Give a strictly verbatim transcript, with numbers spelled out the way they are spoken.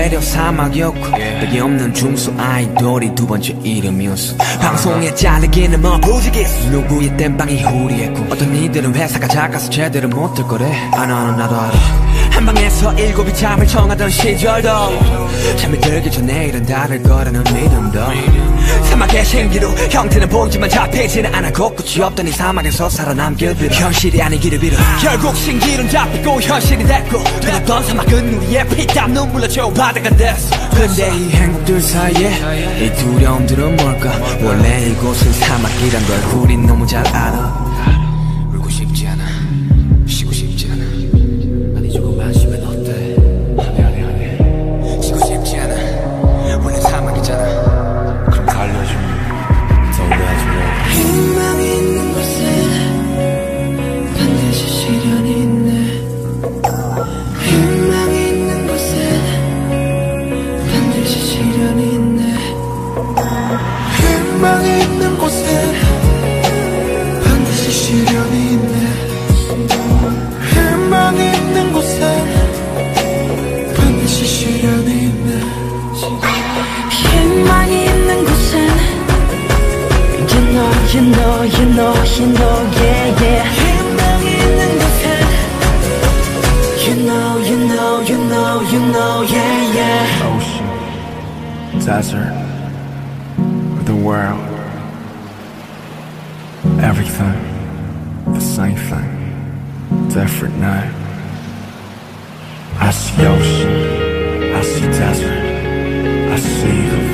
되려 사막이었고 덕이 없는 중수 아이돌이 두 번째 이름이었어. 방송에 잘리기는 뭐 부지기수 누구의 땜빵이 후리했고 어떤 이들은 회사가 작아서 제대로 못할 거래. 아 나는 나도 알아. 한방에서 일곱이 잠을 청하던 시절도 잠이 들기 전에 일은 다를 거라는 믿음도 사막의 신기루 형태는 보이지만 잡히지는 않아. 곳곳이 없던 이 사막에서 살아남길 빌어. 현실이 아니기를 빌어. 결국 신기루는 잡히고 현실이 됐고 두렵던 사막은 우리의 피땀 눈물로 채운 바다가 됐어. 근데 이 행복들 사이에 이 두려움들은 뭘까. 원래 이곳은 사막이란 걸 우린 너무 잘 알아. 울고 싶지 않아 쉬고 싶지 않아. 아니 조금 마시면 어때. 안해 안해 안해 쉬고 싶지 않아. 원래 사막이잖아. 그럼 달려주면 더 우려하지마. 희망이 있는 곳에 반드시 시련이 있네. 희망이 있는 곳에 반드시 시련이 있네. 희망이 있는 곳에 반드시 시련이 있네. 희망이 있는 곳에 반드시 시련이 있네. 희망이 있는 곳엔 You know, you know, you know, you know, yeah, yeah. 희망이 있는 곳엔 You know, you know, you know, you know, yeah, yeah. Ocean, desert, the world, everything, the same thing, different night. I see ocean, I see desert, I see the